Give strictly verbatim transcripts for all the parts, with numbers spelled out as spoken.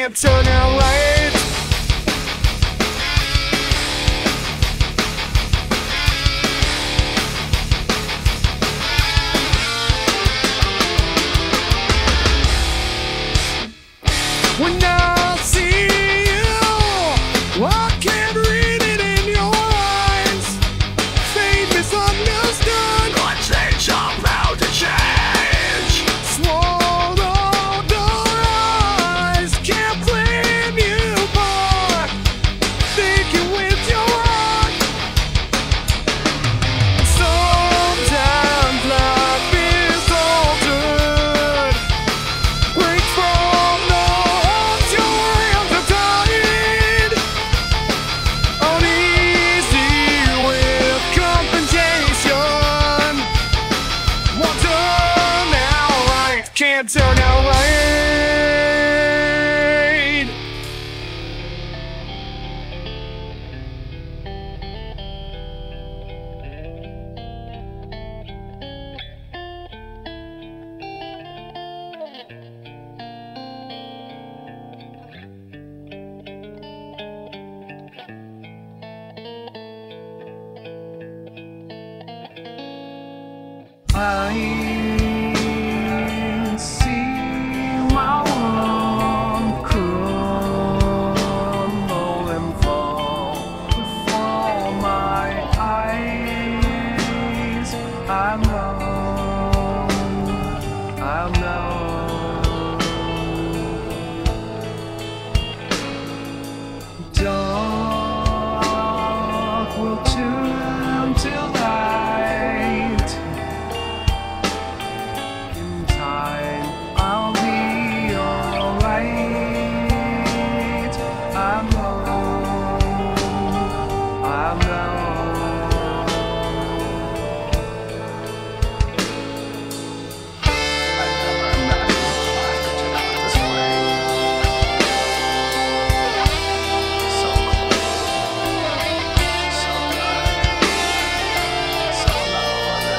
can't turn out right. When I see you, I can't read it in your eyes. Fate misunderstood. I change, I'm bound to change. Swallow the rise, can't blame you for thinking with your heart. Sometimes life is altered. Break from the heart your hands are tied. Uneasy with contemplation. Won't turn out right, can't turn out right. I see my world crumble and fall before my eyes. I know, I know. Dark will turn to light. I'll be alright. I know, I know. I never imagined life could turn out this way. So close, so good, so loud.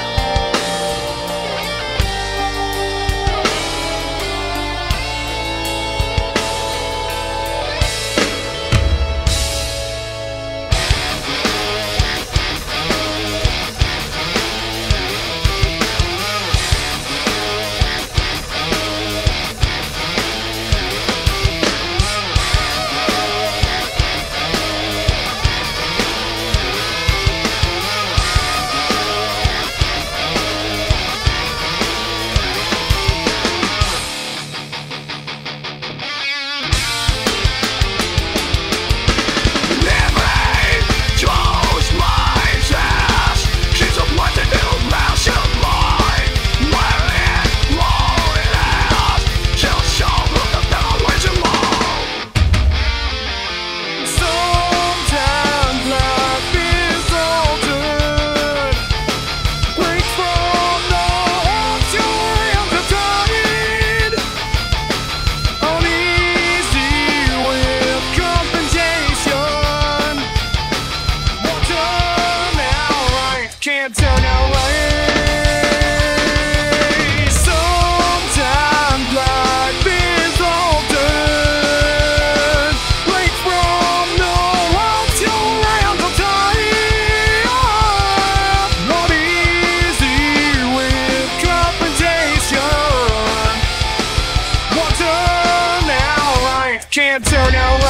Can't turn out right. Sometimes life is altered. Break from the ropes your hands are tied. Not easy with confrontation. Won't turn out right, can't turn out right.